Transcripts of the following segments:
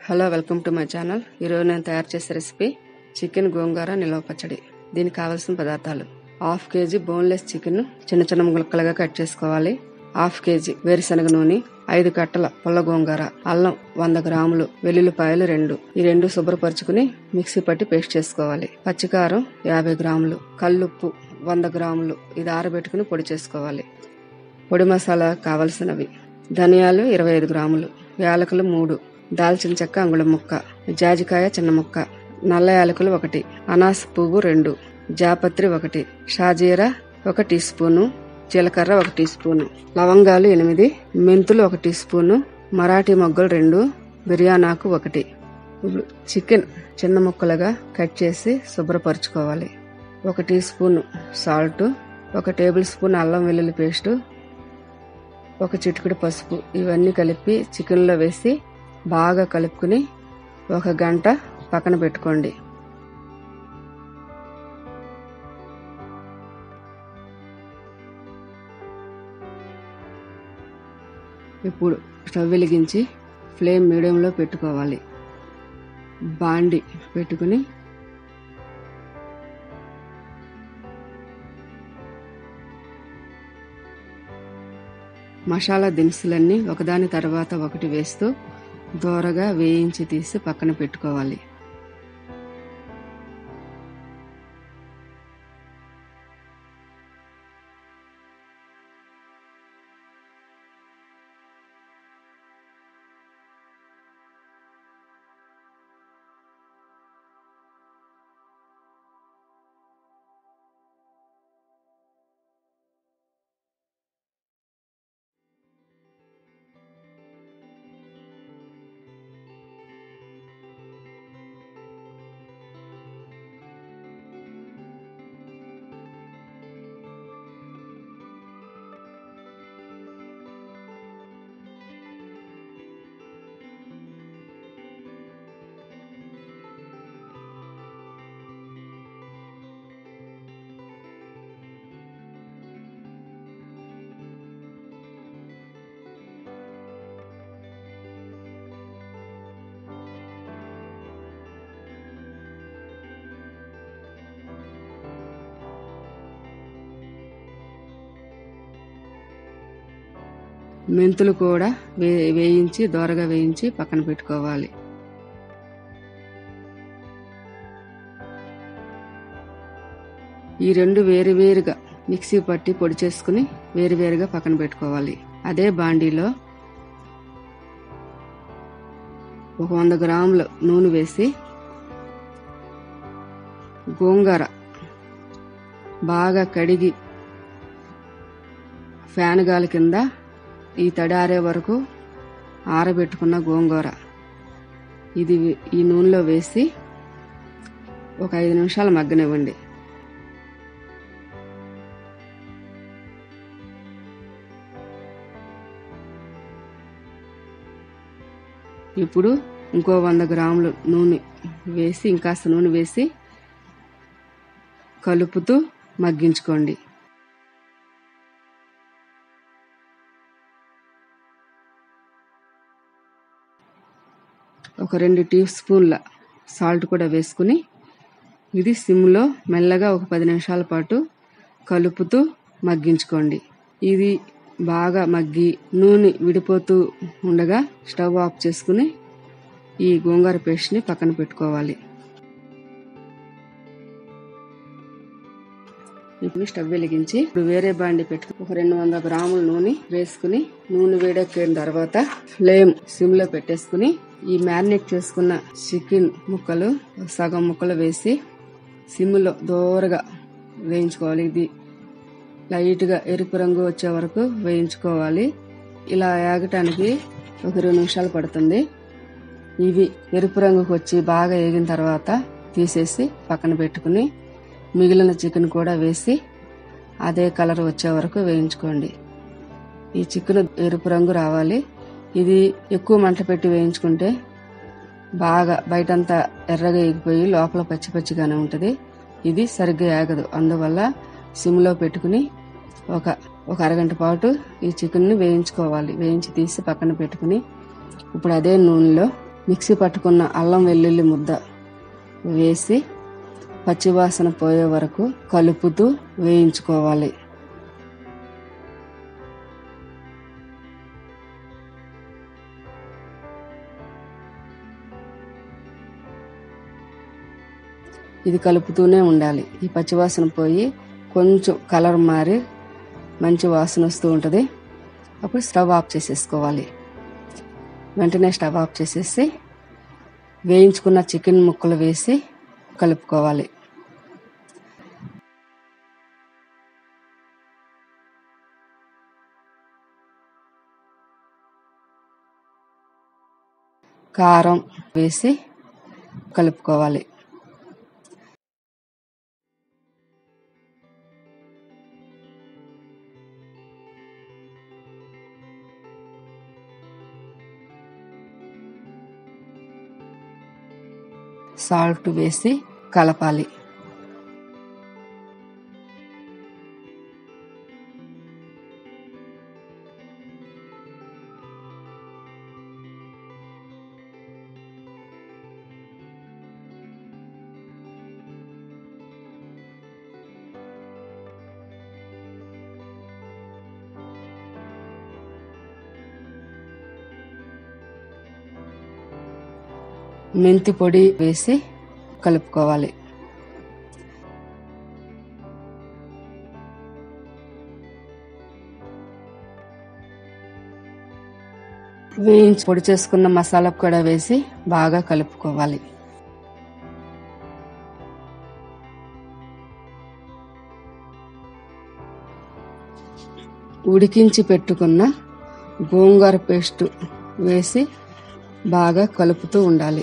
Hello, welcome to my channel. ఈరోజు నేను తయారు చేసే రెసిపీ చికెన్ గోంగూర నిల్వ పచ్చడి. దీనికి కావాల్సిన పదార్థాలు: 1/2 kg బోన్లెస్ చికెన్ చిన్న చిన్న ముక్కలుగా కట్ చేసుకోవాలి. 1/2 kg వేరుశనగ నూనె, 5 కట్టల పుల్ల గోంగూర, అల్లం 100 గ్రాములు, వెల్లుల్లిపాయలు 2. ఈ 2 శుభ్రపరచుకుని మిక్సీ పట్టి పేస్ట్ చేసుకోవాలి. పచ్చికారం 50 గ్రాములు, కల్లుప్పు 100 గ్రాములు, ఇది ఆరబెట్టుకుని పొడి చేసుకోవాలి. పొడి మసాలా కావలసినవి: ధనియాలు 25 గ్రాములు, యాలకులు 3, దాల్చిన చెక్క అంగుళం ముక్క, జాజికాయ చిన్న ముక్క, నల్ల యాలకులు 1, అనాస పువ్వు 2, జాపత్రి 1, షాజీరా 1 టీ స్పూను, జీలకర్ర 1 టీ స్పూను, లవంగాలు 8, మెంతులు 1 టీ స్పూను, మరాఠీ మొగ్గలు 2, బిర్యానాకు 1. ఇప్పుడు చికెన్ చిన్న ముక్కలుగా కట్ చేసి శుభ్రపరచుకోవాలి. 1 teaspoon salt, 1 tablespoon అల్లం వెల్లుల్లి పేస్టు, 1 చిటికెడు పసుపు, ఇవన్నీ కలిపి చికెన్లో వేసి బాగా కలుపుకుని 1 గంట పక్కన పెట్టుకోండి. ఇప్పుడు స్టవ్ వెలిగించి ఫ్లేమ్ మీడియంలో పెట్టుకోవాలి. బాండి పెట్టుకుని మసాలా దినుసులన్నీ ఒకదాని తర్వాత ఒకటి వేస్తూ దోరగా వేయించి తీసి పక్కన పెట్టుకోవాలి. మెంతులు కూడా వేయించి దోరగా వేయించి పక్కన పెట్టుకోవాలి. ఈ 2 వేరువేరుగా మిక్సీ పట్టి పొడి చేసుకుని వేరువేరుగా పక్కన పెట్టుకోవాలి. అదే బాండీలో 100 గ్రాముల నూనె వేసి గోంగూర బాగా కడిగి ఫ్యాన్ గాలి కింద ఈ తడారే వరకు ఆరబెట్టుకున్న గోంగూర ఇది ఈ నూనెలో వేసి ఒక 5 నిమిషాలు మగ్గనివ్వండి. ఇప్పుడు ఇంకో 100 గ్రాములు నూనె వేసి ఇంకాస్త నూనె వేసి కలుపుతూ మగ్గించుకోండి. ఒక 2 టీ స్పూన్ల సాల్ట్ కూడా వేసుకుని ఇది సిమ్లో మెల్లగా ఒక 10 నిమిషాల పాటు కలుపుతూ మగ్గించుకోండి. ఇది బాగా మగ్గి నూనె విడిపోతూ ఉండగా స్టవ్ ఆఫ్ చేసుకుని ఈ గోంగూర పేస్ట్ని పక్కన పెట్టుకోవాలి. ఇప్పుడు స్టవ్ వెలిగించి వేరే బాండి పెట్టుకుని ఒక 200 గ్రాముల నూనె వేసుకుని నూనె వేడెక్కిన తర్వాత ఫ్లేమ్ సిమ్ లో పెట్టేసుకుని ఈ మ్యారినేట్ చేసుకున్న చికెన్ ముక్కలు సగం ముక్కలు వేసి సిమ్ లో దోరగా వేయించుకోవాలి. ఇది లైట్ గా ఎరుపు రంగు వచ్చే వరకు వేయించుకోవాలి. ఇలా ఏగటానికి ఒక 2 నిమిషాలు పడుతుంది. ఇవి ఎరుపు రంగుకు వచ్చి బాగా ఏగిన తర్వాత తీసేసి పక్కన పెట్టుకుని మిగిలిన చికెన్ కూడా వేసి అదే కలర్ వచ్చే వరకు వేయించుకోండి. ఈ చికెన్ ఎరుపు రంగు రావాలి. ఇది ఎక్కువ మంట పెట్టి వేయించుకుంటే బాగా బయటంతా ఎర్రగా ఎగిపోయి లోపల పచ్చి పచ్చిగానే ఉంటుంది. ఇది సరిగ్గా ఏగదు. అందువల్ల సిమ్లో పెట్టుకుని ఒక అరగంట పాటు ఈ చికెన్ని వేయించుకోవాలి. వేయించి తీసి పక్కన పెట్టుకుని ఇప్పుడు అదే నూనెలో మిక్సీ పట్టుకున్న అల్లం వెల్లుల్లి ముద్ద వేసి పచ్చివాసన పోయే వరకు కలుపుతూ వేయించుకోవాలి. ఇది కలుపుతూనే ఉండాలి. ఈ పచ్చివాసన పోయి కొంచెం కలర్ మారి మంచి వాసన వస్తూ ఉంటుంది. అప్పుడు స్టవ్ ఆఫ్ చేసేసుకోవాలి. వెంటనే స్టవ్ ఆఫ్ చేసేసి వేయించుకున్న చికెన్ ముక్కలు వేసి కలుపుకోవాలి. కారం వేసి కలుపుకోవాలి. సాల్ట్ వేసి కలపాలి. మెంతి పొడి వేసి కలుపుకోవాలి. వేయించి పొడి చేసుకున్న మసాలా కూడా వేసి బాగా కలుపుకోవాలి. ఉడికించి పెట్టుకున్న గోంగూర పేస్ట్ వేసి బాగా కలుపుతూ ఉండాలి.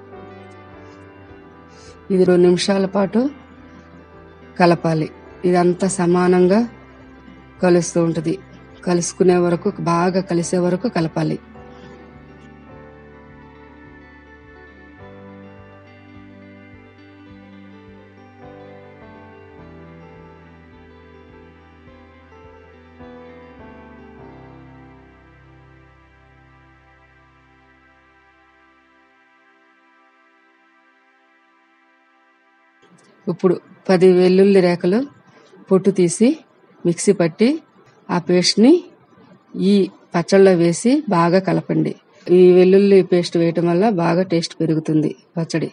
ఇది 2 నిమిషాల పాటు కలపాలి. ఇదంతా సమానంగా కలుస్తూ ఉంటుంది. కలుసుకునే వరకు, బాగా కలిసే వరకు కలపాలి. ఇప్పుడు 10 వెల్లుల్లి రేఖలు పొట్టు తీసి మిక్సీ పట్టి ఆ పేస్ట్ని ఈ పచ్చళ్ళలో వేసి బాగా కలపండి. ఈ వెల్లుల్లి పేస్ట్ వేయటం వల్ల బాగా టేస్ట్ పెరుగుతుంది పచ్చడి.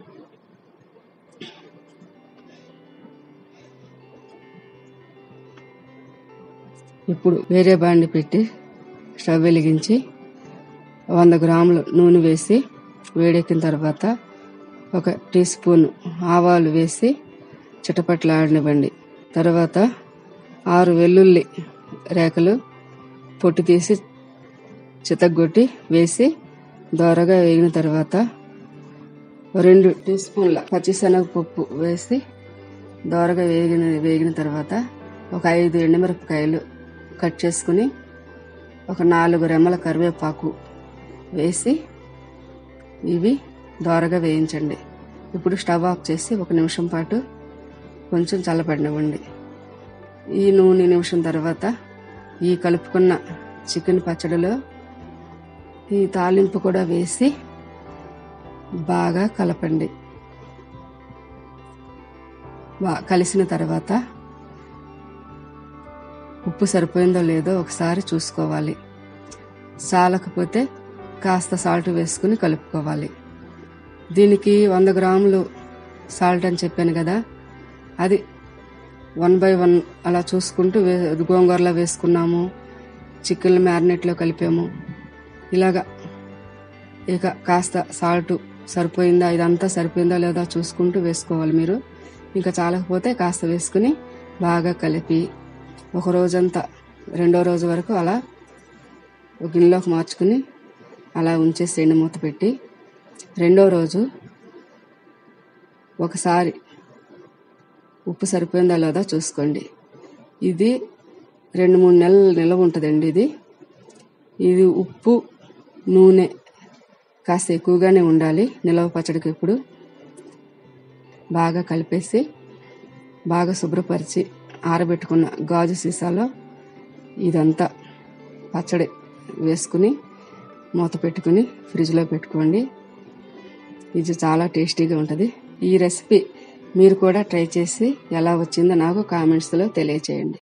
ఇప్పుడు వేరే బాండి పెట్టి స్టవ్ వెలిగించి 100 గ్రాముల నూనె వేసి వేడెక్కిన తర్వాత 1 టీ స్పూన్ ఆవాలు వేసి చిటపట్లాడనివ్వండి. తర్వాత 6 వెల్లుల్లి రేఖలు పొట్టు తీసి చితగ్గొట్టి వేసి దోరగా వేగిన తర్వాత 2 టీ స్పూన్ల పచ్చిశనగపప్పు వేసి దోరగా వేగిన తర్వాత 5 ఎండుమిరపకాయలు కట్ చేసుకుని 4 రెమ్మల కరివేపాకు వేసి ఇవి దోరగా వేయించండి. ఇప్పుడు స్టవ్ ఆఫ్ చేసి 1 నిమిషం పాటు కొంచెం చల్లబడనివ్వండి. ఈ నూనె నిమిషం తర్వాత ఈ కలుపుకున్న చికెన్ పచ్చడిలో ఈ తాలింపు కూడా వేసి బాగా కలపండి. కలిసిన తర్వాత ఉప్పు సరిపోయిందో లేదో ఒకసారి చూసుకోవాలి. చాలకపోతే కాస్త సాల్ట్ వేసుకుని కలుపుకోవాలి. దీనికి 100 గ్రాములు సాల్ట్ అని చెప్పాను కదా, అది 1/1 అలా చూసుకుంటూ గోంగూరలో వేసుకున్నాము, చికెన్ మ్యారినేట్లో కలిపాము. ఇలాగా ఇక కాస్త సాల్ట్ సరిపోయిందా, ఇదంతా సరిపోయిందా లేదా చూసుకుంటూ వేసుకోవాలి మీరు. ఇంకా చాలకపోతే కాస్త వేసుకుని బాగా కలిపి ఒక రోజంతా, 2వ రోజు వరకు అలా ఒక గిన్నెలోకి మార్చుకుని అలా ఉంచేసేయండి మూత పెట్టి. 2వ రోజు ఒకసారి ఉప్పు సరిపోయిందా లేదా చూసుకోండి. ఇది 2-3 నెలలు నిల్వ ఉంటుందండి. ఇది ఉప్పు నూనె కాస్త ఎక్కువగానే ఉండాలి నిల్వ పచ్చడికి. ఇప్పుడు బాగా కలిపేసి బాగా శుభ్రపరిచి ఆరబెట్టుకున్న గాజు సీసాలో ఇదంతా పచ్చడి వేసుకుని మూత పెట్టుకుని ఫ్రిడ్జ్లో పెట్టుకోండి. ఇది చాలా టేస్టీగా ఉంటుంది. ఈ రెసిపీ మీరు కూడా ట్రై చేసి ఎలా వచ్చిందో నాకు కామెంట్స్లో తెలియచేయండి.